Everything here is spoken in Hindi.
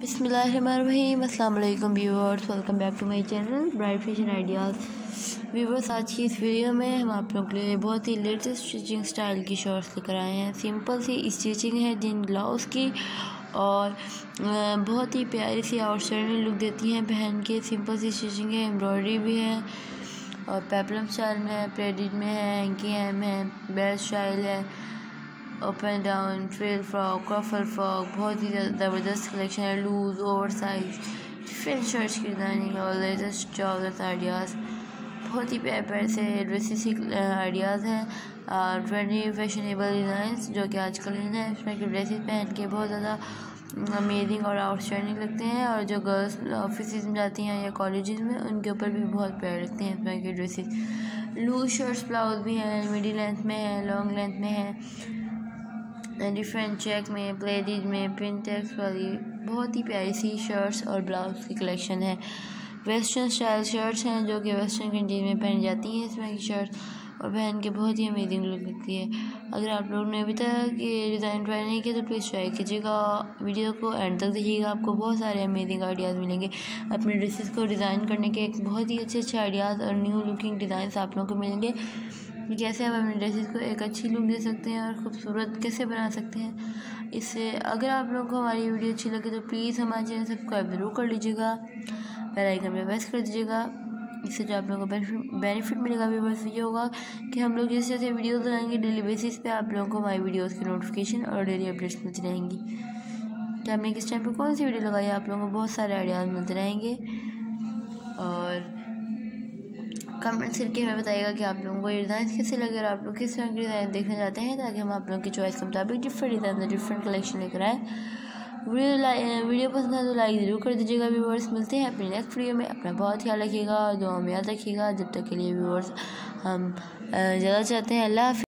बिस्मिल्लाहिर्रहमानिर्रहीम, अस्सलाम वालेकुम viewers, welcome back to my channel bright fashion ideas. Viewers, आज की इस वीडियो में हम आप लोगों के लिए बहुत ही लेटेस्ट स्टिचिंग स्टाइल की शॉर्ट्स लेकर आए हैं। सिंपल सी स्टिचिंग है जिन ब्लाउज़ की और बहुत ही प्यारी सी आउटस्टैंडिंग लुक देती हैं पहन के। सिंपल सी स्टिचिंग है, एम्ब्रॉयडरी भी है और पेपलम स्टाइल में है, प्लेटेड में है, हैंकी हैम है, बेस्ट स्टाइल है, ओपन डाउन, फ्रिल फ्रॉक, क्रफल फ्रॉक, बहुत ही ज़बरदस्त कलेक्शन है। Loose, over size, different shirts की डिज़ाइनिंग और लेटेस्ट ट्राउजर्स आइडियाज़, बहुत ही प्यारे प्यारे से ड्रेसेस आइडियाज़ हैं और ट्रेंडी फैशनेबल डिज़ाइंस जो कि आजकल हैं। इसमें के ड्रेसेस पहन के बहुत ज़्यादा अमेजिंग और आउटस्टैंडिंग लगते हैं और जो गर्ल्स ऑफिस में जाती हैं या कॉलेजेस में उनके ऊपर भी बहुत प्यारे लगते हैं इसमें के ड्रेसेस। लूज शर्ट्स ब्लाउज भी हैं, मिडिल लेंथ में है, लॉन्ग लेंथ में है, डिफरेंट चेक में, प्लेटेड में, प्रिंटेक्स वाली बहुत ही प्यारी सी शर्ट्स और ब्लाउज की कलेक्शन है। वेस्टर्न स्टाइल शर्ट्स हैं जो कि वेस्टर्न कंट्रीज में पहनी जाती हैं इसमें की शर्ट्स और पहन के बहुत ही अमेजिंग लुक लगती है। अगर आप लोगों ने अभी तक ये डिज़ाइन ट्राई नहीं किया तो प्लीज़ ट्राई कीजिएगा, वीडियो को एंड तक देखिएगा, आपको बहुत सारे अमेजिंग आइडियाज़ मिलेंगे। अपने ड्रेसेस को डिज़ाइन करने के एक बहुत ही अच्छे आइडियाज़ और न्यू लुकिंग डिज़ाइन आप लोगों को मिलेंगे। कैसे आप अपने ड्रेसेस को एक अच्छी लुक दे सकते हैं और ख़ूबसूरत कैसे बना सकते हैं। इससे अगर आप लोगों को हमारी वीडियो अच्छी लगे तो प्लीज़ हमारे चैनल सब्सक्राइब ज़रूर कर लीजिएगा, बेल आइकन पे प्रेस कर दीजिएगा। इससे जो आप लोगों को बेनिफिट मिलेगा भी बस ये होगा कि हम लोग जैसे जैसे वीडियोज़ लगाएंगे डेली बेसिस पे आप लोगों को हमारी वीडियोज़ की नोटिफिकेशन और डेली अपडेट्स मिलती रहेंगी कि हमने किस टाइम पर कौन सी वीडियो लगाई। आप लोगों को बहुत सारे आइडियाज़ मिलते रहेंगे और कमेंट्स करके हमें बताइएगा कि आप लोगों को ये डिज़ाइन कैसे लगे और आप लोग किस तरह के डिज़ाइन देखना चाहते हैं ताकि हम आप लोगों की चॉइस के मुताबिक डिफरेंट डिज़ाइन डिफरेंट कलेक्शन लेकर आए। वीडियो पसंद है तो लाइक ज़रूर कर दीजिएगा। व्यूअर्स, मिलते हैं अपनी नेक्स्ट वीडियो में। अपना बहुत ख्याल रखिएगा और दुआ में याद रखिएगा। जब तक के लिए व्यूअर्स हम ज़्यादा चाहते हैं। अल्लाह हाफ़िज़।